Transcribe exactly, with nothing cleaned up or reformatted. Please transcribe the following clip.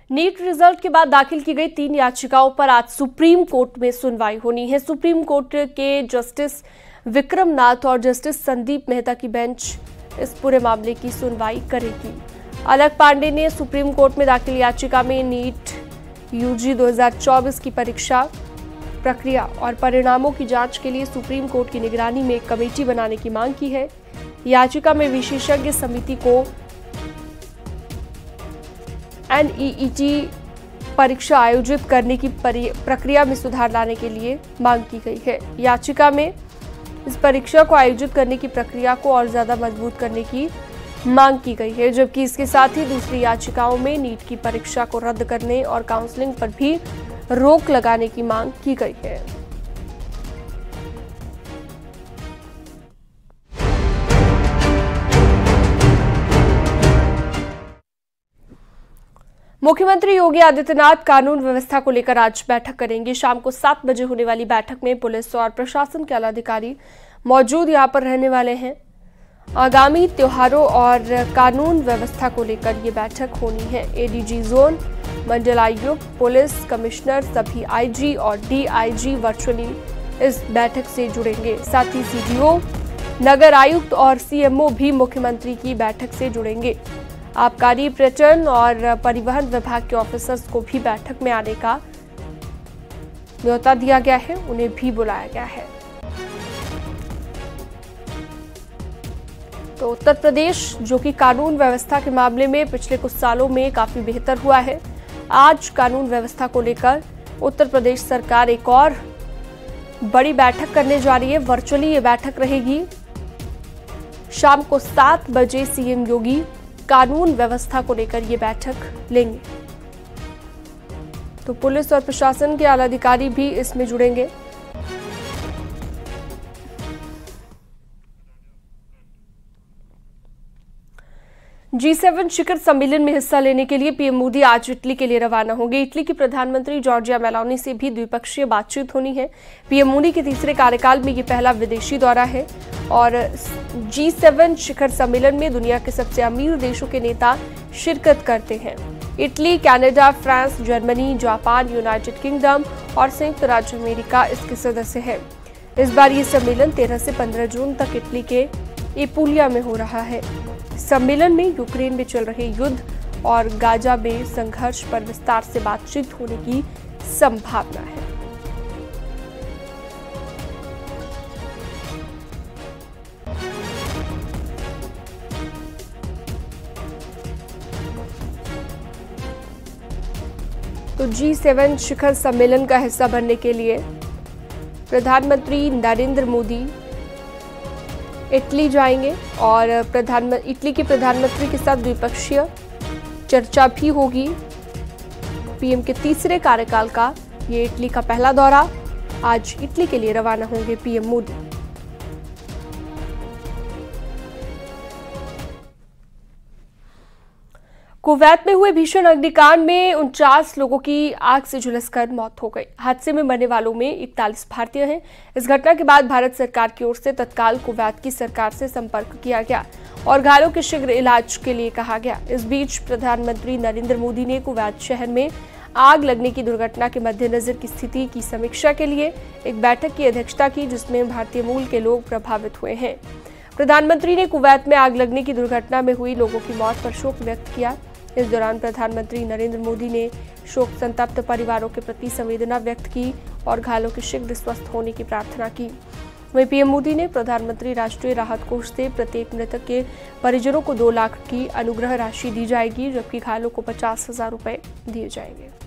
NEET result के बाद दाखिल की गई तीन याचिकाओं पर आज सुप्रीम कोर्ट में सुनवाई होनी है। सुप्रीम कोर्ट के जस्टिस विक्रम नाथ और जस्टिस संदीप मेहता की बेंच इस पूरे मामले की सुनवाई करेगी। अलक पांडे ने सुप्रीम कोर्ट में दाखिल याचिका में नीट यूजी दो हज़ार चौबीस की परीक्षा प्रक्रिया और परिणामों की जांच के लिए सुप्रीम कोर्ट की निगरानी में एक कमेटी बनाने की मांग की है। याचिका में विशेषज्ञ समिति को एन ई ई टी परीक्षा आयोजित करने की प्रक्रिया में सुधार लाने के लिए मांग की गई है। याचिका में इस परीक्षा को आयोजित करने की प्रक्रिया को और ज्यादा मजबूत करने की मांग की गई है, जबकि इसके साथ ही दूसरी याचिकाओं में नीट की परीक्षा को रद्द करने और काउंसलिंग पर भी रोक लगाने की मांग की गई है। मुख्यमंत्री योगी आदित्यनाथ कानून व्यवस्था को लेकर आज बैठक करेंगे। शाम को सात बजे होने वाली बैठक में पुलिस और प्रशासन के आलाधिकारी मौजूद यहां पर रहने वाले हैं। आगामी त्योहारों और कानून व्यवस्था को लेकर ये बैठक होनी है। ए डी जी जोन, मंडल आयुक्त, पुलिस कमिश्नर, सभी आई जी और डी आई जी वर्चुअली इस बैठक से जुड़ेंगे। साथ ही सी डी ओ, नगर आयुक्त और सी एम ओ भी मुख्यमंत्री की बैठक से जुड़ेंगे। आबकारी, पर्यटन और परिवहन विभाग के ऑफिसर्स को भी बैठक में आने का न्योता दिया गया है, उन्हें भी बुलाया गया है। तो उत्तर प्रदेश जो कि कानून व्यवस्था के मामले में पिछले कुछ सालों में काफी बेहतर हुआ है, आज कानून व्यवस्था को लेकर उत्तर प्रदेश सरकार एक और बड़ी बैठक करने जा रही है। वर्चुअली ये बैठक रहेगी। शाम को सात बजे सीएम योगी कानून व्यवस्था को लेकर ये बैठक लेंगे। तो पुलिस और प्रशासन के आला अधिकारी भी इसमें जुड़ेंगे। जी सेवन शिखर सम्मेलन में हिस्सा लेने के लिए पीएम मोदी आज इटली के लिए रवाना होंगे। इटली की प्रधानमंत्री जॉर्जिया मेलोनी से भी द्विपक्षीय बातचीत होनी है। पीएम मोदी के तीसरे कार्यकाल में ये पहला विदेशी दौरा है और जी सेवन शिखर सम्मेलन में दुनिया के सबसे अमीर देशों के नेता शिरकत करते हैं। Italy, Canada, France, Germany, Japan, United Kingdom और संयुक्त राज्य अमेरिका इसके सदस्य हैं। इस बार ये सम्मेलन तेरह से पंद्रह जून तक इटली के एपुलिया में हो रहा है। सम्मेलन में यूक्रेन में चल रहे युद्ध और गाजा में संघर्ष पर विस्तार से बातचीत होने की संभावना है। तो जी सेवन शिखर सम्मेलन का हिस्सा बनने के लिए प्रधानमंत्री नरेंद्र मोदी इटली जाएंगे और प्रधानमंत्री इटली के प्रधानमंत्री के साथ द्विपक्षीय चर्चा भी होगी। पीएम के तीसरे कार्यकाल का ये इटली का पहला दौरा। आज इटली के लिए रवाना होंगे पीएम मोदी। कुवैत में हुए भीषण अग्निकांड में उनचास लोगों की आग से झुलसकर मौत हो गई। हादसे में मरने वालों में इकतालीस भारतीय हैं। इस घटना के बाद भारत सरकार की ओर से तत्काल कुवैत की सरकार से संपर्क किया गया और घायलों के शीघ्र इलाज के लिए कहा गया। इस बीच प्रधानमंत्री नरेंद्र मोदी ने कुवैत शहर में आग लगने की दुर्घटना के मद्देनजर की स्थिति की समीक्षा के लिए एक बैठक की अध्यक्षता की, जिसमें भारतीय मूल के लोग प्रभावित हुए हैं। प्रधानमंत्री ने कुवैत में आग लगने की दुर्घटना में हुई लोगों की मौत पर शोक व्यक्त किया। इस दौरान प्रधानमंत्री नरेंद्र मोदी ने शोक संतप्त परिवारों के प्रति संवेदना व्यक्त की और घायलों के शीघ्र स्वस्थ होने की प्रार्थना की। वहीं पीएम मोदी ने प्रधानमंत्री राष्ट्रीय राहत कोष से प्रत्येक मृतक के परिजनों को दो लाख की अनुग्रह राशि दी जाएगी, जबकि घायलों को पचास हजार रुपए दिए जाएंगे।